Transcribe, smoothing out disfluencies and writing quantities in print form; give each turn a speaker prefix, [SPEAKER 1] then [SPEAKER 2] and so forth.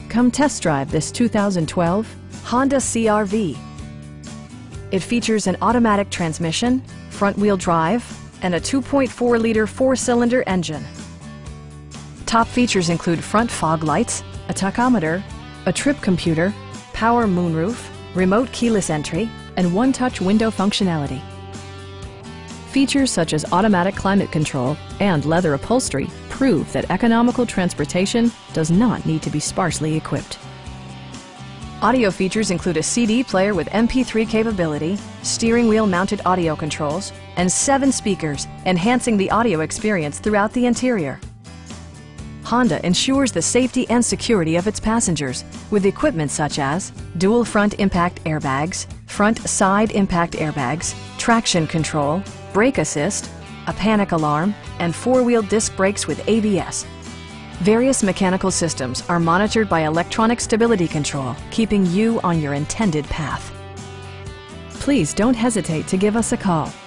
[SPEAKER 1] Come test drive this 2012 Honda CR-V. It features an automatic transmission, front-wheel drive, and a 2.4-liter four-cylinder engine. Top features include front fog lights, a tachometer, a trip computer, power moonroof, remote keyless entry, and one-touch window functionality. Features such as automatic climate control and leather upholstery prove that economical transportation does not need to be sparsely equipped. Audio features include a CD player with MP3 capability, steering wheel mounted audio controls, and 7 speakers, enhancing the audio experience throughout the interior. Honda ensures the safety and security of its passengers with equipment such as dual front impact airbags, front side impact airbags, traction control, brake assist, a panic alarm, and 4-wheel disc brakes with ABS. Various mechanical systems are monitored by electronic stability control, keeping you on your intended path. Please don't hesitate to give us a call.